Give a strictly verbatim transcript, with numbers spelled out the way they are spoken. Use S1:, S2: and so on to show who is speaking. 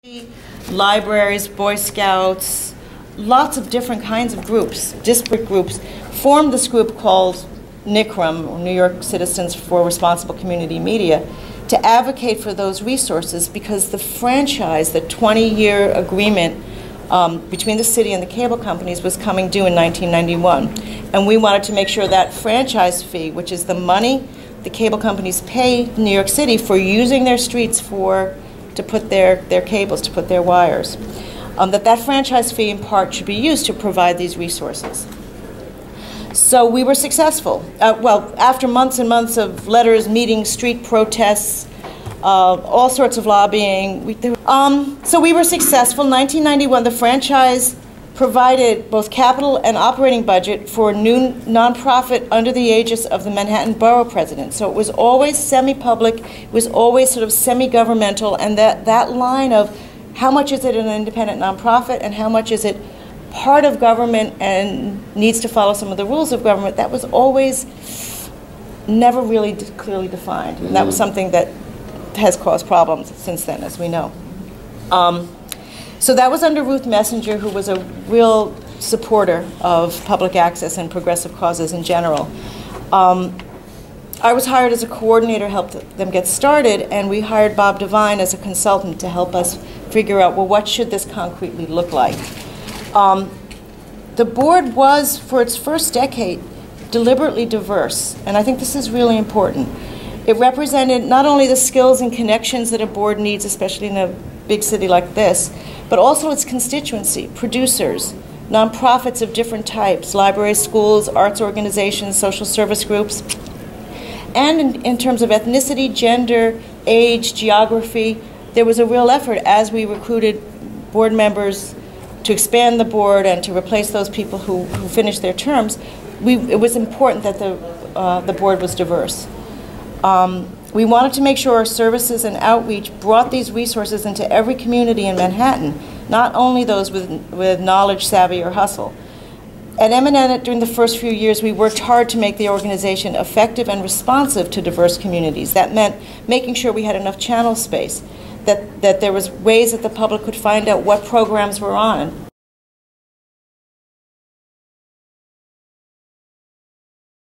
S1: Libraries, Boy Scouts, lots of different kinds of groups, disparate groups, formed this group called N Y C C R M, or New York Citizens for Responsible Community Media, to advocate for those resources because the franchise, the twenty-year agreement um, between the city and the cable companies was coming due in nineteen ninety-one. And we wanted to make sure that franchise fee, which is the money the cable companies pay New York City for using their streets for to put their, their cables, to put their wires, um, that that franchise fee in part should be used to provide these resources. So we were successful. Uh, well, after months and months of letters, meetings, street protests, uh, all sorts of lobbying, we, um, so we were successful. nineteen ninety-one, the franchise provided both capital and operating budget for a new nonprofit under the aegis of the Manhattan Borough President. So it was always semi-public, it was always sort of semi-governmental, and that, that line of how much is it an independent nonprofit and how much is it part of government and needs to follow some of the rules of government, that was always never really de- clearly defined. And that was something that has caused problems since then, as we know. Um, So that was under Ruth Messenger, who was a real supporter of public access and progressive causes in general. Um, I was hired as a coordinator, helped them get started, and we hired Bob Devine as a consultant to help us figure out, well, what should this concretely look like? Um, the board was, for its first decade, deliberately diverse, and I think this is really important. It represented not only the skills and connections that a board needs, especially in a big city like this, but also its constituency, producers, nonprofits of different types, libraries, schools, arts organizations, social service groups, and in, in terms of ethnicity, gender, age, geography. There was a real effort as we recruited board members to expand the board and to replace those people who, who finished their terms. We, it was important that the, uh, the board was diverse. Um, We wanted to make sure our services and outreach brought these resources into every community in Manhattan, not only those with, with knowledge, savvy, or hustle. At M N N, during the first few years, we worked hard to make the organization effective and responsive to diverse communities. That meant making sure we had enough channel space, that, that there was ways that the public could find out what programs were on,